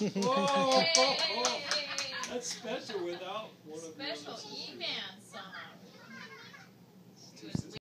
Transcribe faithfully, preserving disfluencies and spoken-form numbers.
Whoa! That's special without one of Special the E-Man song.